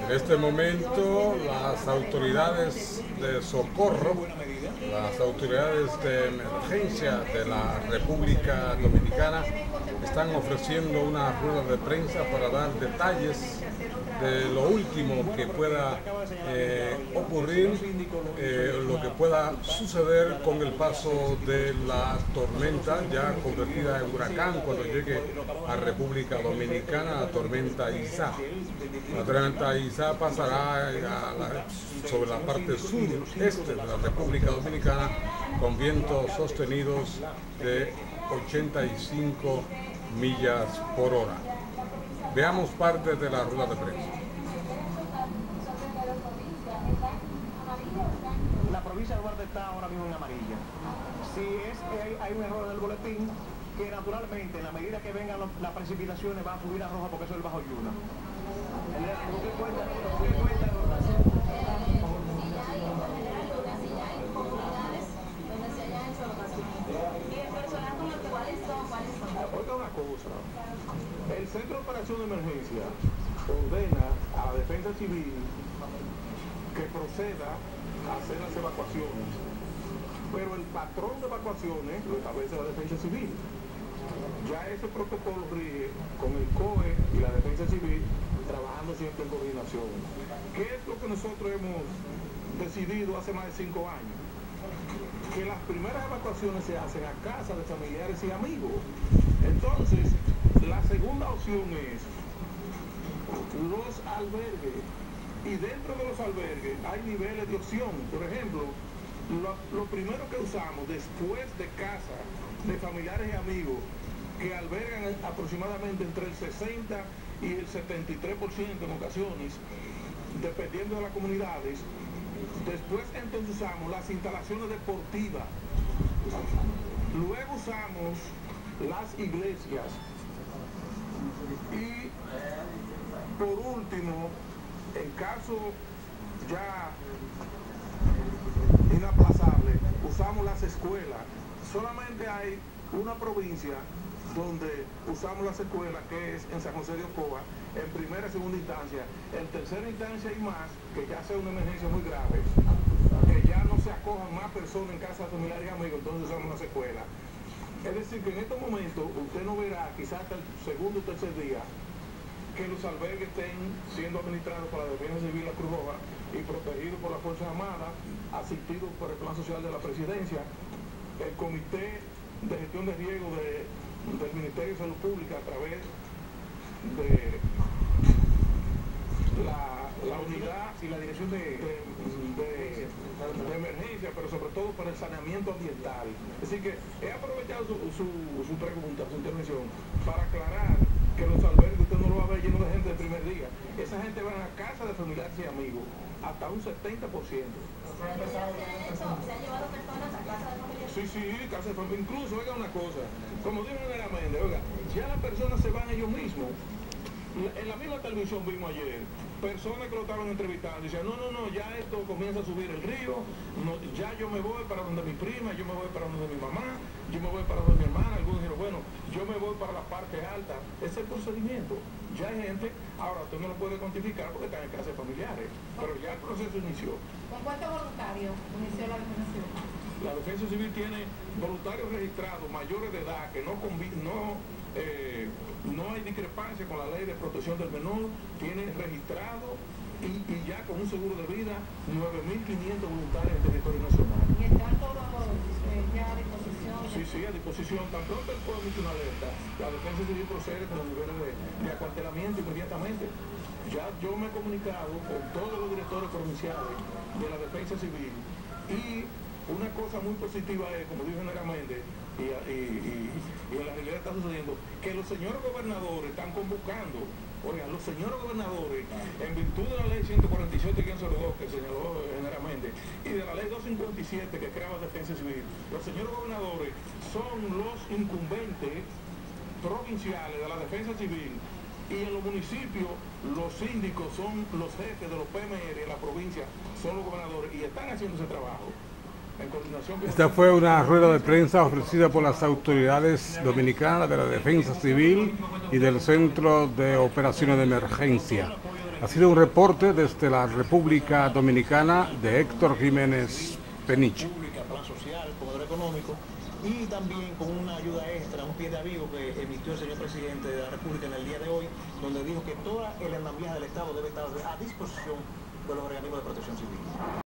En este momento las autoridades de socorro, las autoridades de emergencia de la República Dominicana están ofreciendo una rueda de prensa para dar detalles de lo último que pueda ocurrir, lo que pueda suceder con el paso de la tormenta ya convertida en huracán cuando llegue a República Dominicana, la tormenta Isá. La tormenta Isá pasará sobre la parte sureste de la República Dominicana con vientos sostenidos de 85 millas por hora. Veamos parte de la rueda de prensa. La provincia de Duarte está ahora mismo en amarilla. Si es que hay un error en el boletín, que naturalmente en la medida que vengan las precipitaciones va a subir a roja porque eso es el Bajo Yuna. Oiga una cosa, el Centro de Operación de Emergencia ordena a la Defensa Civil que proceda a hacer las evacuaciones, pero el patrón de evacuaciones lo establece la Defensa Civil. Ya ese protocolo rige con el COE y la Defensa Civil trabajando siempre en coordinación. ¿Qué es lo que nosotros hemos decidido hace más de 5 años? Que las primeras evacuaciones se hacen a casa de familiares y amigos. Entonces, la segunda opción es los albergues. Y dentro de los albergues hay niveles de opción. Por ejemplo, lo primero que usamos después de casa de familiares y amigos que albergan aproximadamente entre el 60 y el 73% en ocasiones, dependiendo de las comunidades. Después entonces usamos las instalaciones deportivas. Luego usamos las iglesias. Y por último, en caso ya inaplazable, usamos las escuelas. Solamente hay una provincia donde usamos las escuelas, que es en San José de Ocoa, en primera y segunda instancia. En tercera instancia y más, que ya sea una emergencia muy grave, que ya no se acojan más personas en casa de familiares y amigos, entonces usamos las escuelas. Es decir, que en estos momentos usted no verá, quizás hasta el segundo o tercer día, que los albergues estén siendo administrados por la Defensa Civil, la Cruz Roja, y protegidos por las Fuerzas Armadas, asistidos por el Plan Social de la Presidencia, el Comité de Gestión de Riesgo del Ministerio de Salud Pública a través de la unidad y la dirección de emergencia, pero sobre todo para el saneamiento ambiental. Así que he aprovechado su pregunta, su intervención, para aclarar que los albergues usted no lo va a ver lleno de gente el primer día. Esa gente va a casa de familiares y amigos, hasta un 70%. ¿Se ha llevado personas a casa de familiares? Sí, casa de familiares. Incluso, oiga una cosa, como dijo Nera Méndez, oiga, ya las personas se van ellos mismos. En la misma televisión vimos ayer personas que lo estaban entrevistando y decían, no, ya esto comienza a subir el río, ya yo me voy para donde mi prima, yo me voy para donde mi mamá, yo me voy para donde mi hermana. Algunos dijeron, bueno, yo me voy para la parte alta. Ese es el procedimiento. Ya hay gente, ahora usted no lo puede cuantificar porque están en casa de familiares, pero ya el proceso inició. ¿Con cuántos voluntarios inició la organización? La Defensa Civil tiene voluntarios registrados mayores de edad que no hay discrepancia con la ley de protección del menor, tiene registrado y ya con un seguro de vida 9.500 voluntarios en territorio nacional. ¿Y están todos ya a disposición? Sí, a disposición. Tan pronto el pueblo emite una alerta, la Defensa Civil procede con los niveles de acuartelamiento inmediatamente. Ya yo me he comunicado con todos los directores provinciales de la Defensa Civil y una cosa muy positiva es, como dijo Nera Méndez, y en la realidad está sucediendo, que los señores gobernadores están convocando, oigan, los señores gobernadores, en virtud de la ley 147-02 que señaló Nera Méndez, y de la ley 257 que crea la Defensa Civil, los señores gobernadores son los incumbentes provinciales de la Defensa Civil, y en los municipios los síndicos son los jefes de los PMR, en la provincia son los gobernadores, y están haciendo ese trabajo. Esta fue una rueda de prensa ofrecida por las autoridades dominicanas de la Defensa Civil y del Centro de Operaciones de Emergencia. Ha sido un reporte desde la República Dominicana de Héctor Jiménez Peniche. Plan social, comedor económico y también con una ayuda extra, un pie de aviso que emitió el señor presidente de la República en el día de hoy, donde dijo que toda el andamiaje del Estado debe estar a disposición de los organismos de protección civil.